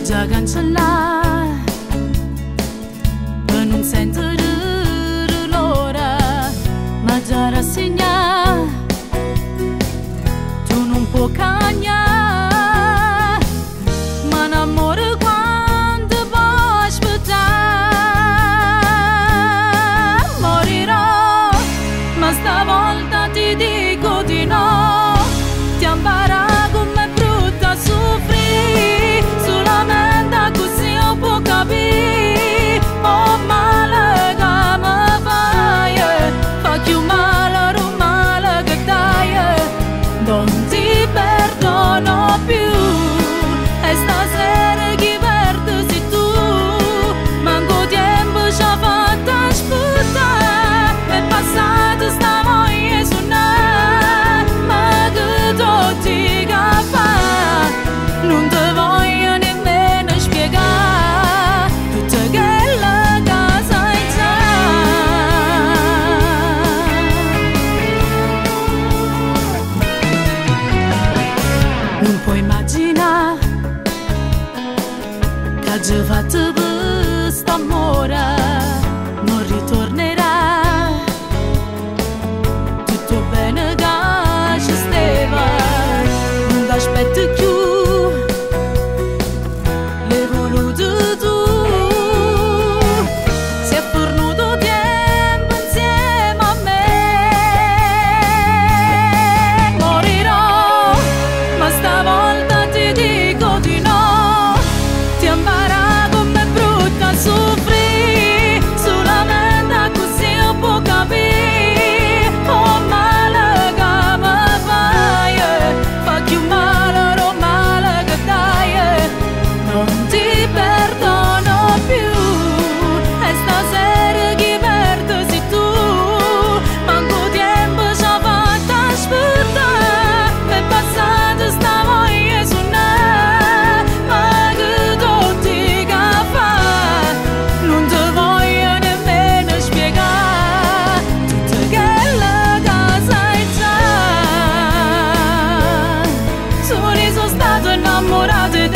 già cancellare e non sento l'ora, ma già rassegna tu non puoi cagnare, ma un amore quando puoi aspettare. Morirò, ma stavolta ti dico di no, ti impara come brutta soffrire, solamente così io può capire. Oh male che mi fai, fa più male o male che dai, non ti perdono più, e stasera chi perde sei tu, manco tempo ci ha fatto aspettare, è passato sta voglia suonare, ma che tutti che fa, non ti voglio nemmeno spiegare, tutto quello che sai già. Non puoi immaginare che già fatto questo amore non ritornerà, tutto bene che ci stava, non ti aspetto più, l'hai voluto tu, si è fornuto tempo insieme a me. Morirò, ma stavolta ti dico di no, ti impara come è brutta soffrire, solamente così io può capire. Oh male che mi fai, fa più male o male che dai, non ti perdono più, e stasera chi perde sei tu, manco tempo ci ha fatto aspettare, è passato sta voglia suonare, ma che tutti che fa, non ti voglio nemmeno spiegare, tutto quello che sai già. Sono stato innamorato